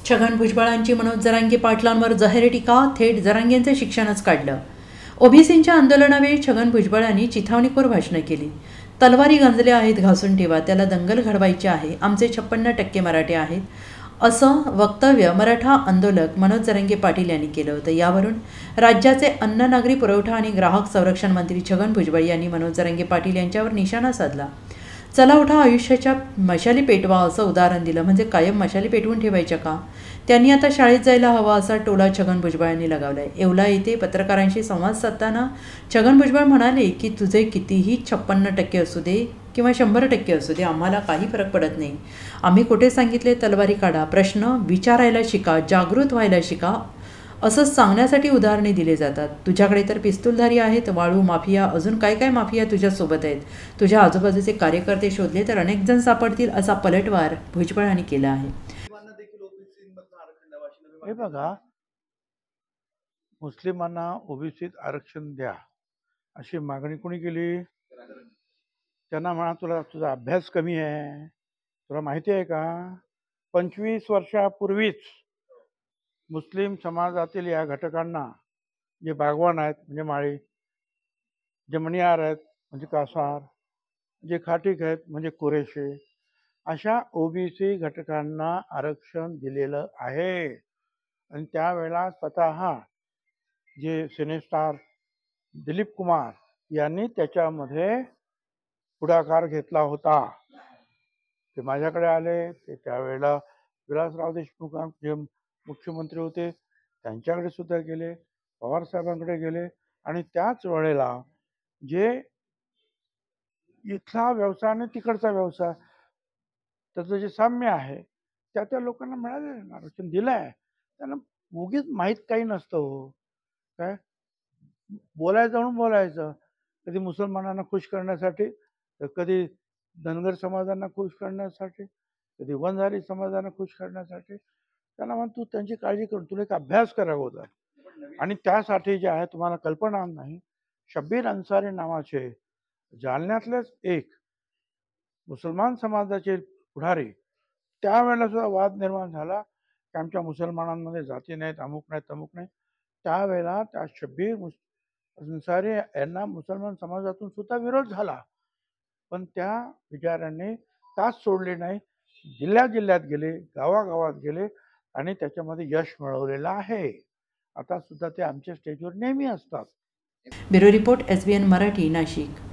छगन भुजबळांची मनोज जरांगे पाटलांवर जाहीर टीका, थेट जरांगेंचे शिक्षणच काढलं. ओबीसींच्या आंदोलनावेळी छगन भुजबळांनी चिथावणीखोर भाषणं केली. तलवारी गंजल्या आहेत घासून ठेवा, त्याला दंगल घडवायची आहे, आमचे 56% मराठे आहेत, असं वक्तव्य मराठा आंदोलक मनोज जरांगे पाटील यांनी केलं होतं. यावरून राज्याचे अन्न, नागरी पुरवठा आणि ग्राहक संरक्षण मंत्री छगन भुजबळ यांनी मनोज जरांगे पाटील यांच्यावर निशाणा साधला. चला उठा, आयुष्याच्या मशाली पेटवा असं उदाहरण दिलं. म्हणजे कायम मशाली पेटवून ठेवायच्या का? त्यांनी आता शाळेत जायला हवा असा टोला छगन भुजबळ यांनी लगावलाय. येवला येथे पत्रकारांशी संवाद साधताना छगन भुजबळ म्हणाले की तुझे कितीही 56% असू दे किंवा 100% असू दे, आम्हाला काही फरक पडत नाही. आम्ही कुठे सांगितले तलवारी काढा, प्रश्न विचारायला शिका, जागृत व्हायला शिका असं सांगण्यासाठी उदाहरणे दिले जातात. तुझ्याकडे तर पिस्तूलधारी आहेत, वाळू माफिया, अजून काय काय माफिया तुझ्यासोबत आहेत. तुझ्या आजूबाजूचे कार्यकर्ते शोधले तर अनेक जण सापडतील असा पलटवार भुजबळांनी केला आहे. हे बघा, मुस्लिमांना ओबीसीत आरक्षण द्या अशी मागणी कोणी केली? त्यांना म्हणा तुझा अभ्यास कमी आहे. तुला माहिती आहे का, 25 वर्षापूर्वीच मुस्लिम समाजातील या घटकांना, जे बागवान आहेत म्हणजे माळी, जे मणियार आहेत म्हणजे कासार, जे खाटीक आहेत म्हणजे कुरेशी, अशा ओबीसी घटकांना आरक्षण दिलेलं आहे. आणि त्यावेळेला स्वतः जे सिनेस्टार दिलीप कुमार यांनी त्याच्यामध्ये पुढाकार घेतला होता. ते माझ्याकडे आले, ते त्यावेळेला विलासराव देशमुख जे मुख्यमंत्री होते त्यांच्याकडे सुद्धा गेले, पवार साहेबांकडे गेले. आणि त्याच वेळेला जे इथला व्यवसाय आणि तिकडचा व्यवसाय त्याचं जे साम्य आहे त्या लोकांना मिळालेलं आरक्षण दिलं आहे. त्यांना उगीच माहीत काही नसतं हो. काय बोलायचं म्हणून बोलायचं, कधी मुसलमानांना खुश करण्यासाठी, तर कधी धनगर समाजांना खुश करण्यासाठी, कधी वंजारी समाजांना खुश करण्यासाठी. त्यांना म्हण तू त्यांची काळजी करून तुला एक अभ्यास करावा होता. आणि त्यासाठी जे आहे तुम्हाला कल्पना नाही, शब्बीर अन्सारी नावाचे जालन्यातलेच एक मुसलमान समाजाचे पुढारी, त्यावेळेला सुद्धा वाद निर्माण झाला की आमच्या मुसलमानांमध्ये जाती नाहीत, अमुक नाही तमुक नाही. त्यावेळेला त्या शब्बीर अन्सारी यांना मुसलमान समाजातून सुद्धा विरोध झाला. पण त्या विचारांनी तास सोडले नाही, जिल्ह्यात गेले, गावागावात गेले आणि त्याच्यामध्ये यश मिळवलेलं आहे. आता सुद्धा ते आमच्या स्टेजवर नेहमी असतात. Bureau report, SBN Marathi, Nashik.